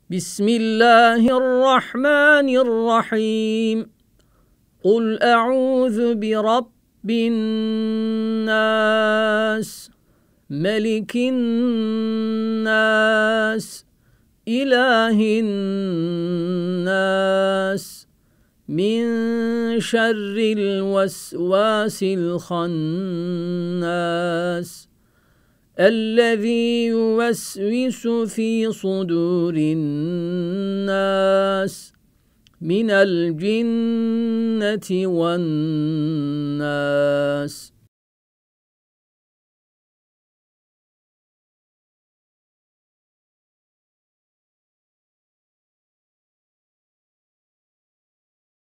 بسم الله الرحمن الرحيم قل أعوذ برب الناس ملك الناس إله الناس من شر الوسواس الخناس الذي يوسوس في صدور الناس من الجنة والناس.